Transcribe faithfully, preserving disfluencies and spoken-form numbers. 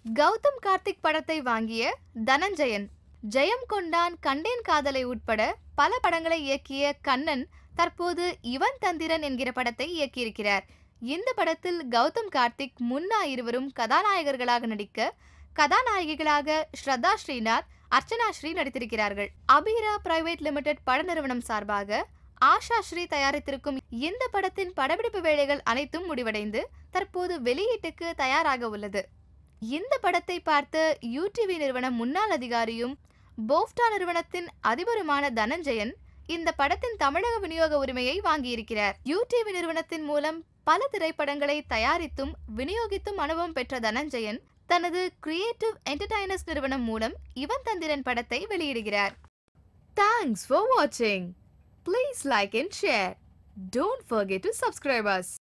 கௌதம் கார்த்திக் படத்தை வாங்கிய தனஞ்சயன், ஜெயம் கொண்டான், கண்டேன் காதலை உட்பட பல படங்களை இயக்கிய கண்ணன் தற்போது இவன் தந்திரன் என்கிற படத்தை இயக்கியிருக்கிறார். இந்த படத்தில் கௌதம் கார்த்திக், முன்னா இருவரும் கதாநாயகர்களாக நடிக்க, கதாநாயகிகளாக ஸ்ரத்தா ஸ்ரீநாத், அர்ச்சனா ஸ்ரீ நடித்திருக்கிறார்கள். அபீரா பிரைவேட் லிமிடெட் பட நிறுவனம் சார்பாக ஆஷா ஸ்ரீ தயாரித்திருக்கும் இந்த படத்தின் படப்பிடிப்பு வேலைகள் அனைத்தும் முடிவடைந்து தற்போது வெளியீட்டுக்கு தயாராக உள்ளது. இந்த படத்தை பார்த்த யூடிவி நிறுவன முன்னாள் அதிகாரியும் போஃப்டா நிறுவனத்தின் அதிபருமான தனஞ்சயன் இந்த படத்தின் தமிழக விநியோக உரிமையை வாங்கியிருக்கிறார். யூடிவி நிறுவனத்தின் மூலம் பல திரைப்படங்களை தயாரித்தும் விநியோகித்தும் அனுபவம் பெற்ற தனஞ்சயன் தனது கிரியேட்டிவ் என்டர்டைனர்ஸ் நிறுவனம் மூலம் இவன் தந்திரன் படத்தை வெளியிடுகிறார். Thanks for watching. Please like and share. Don't forget to subscribe us.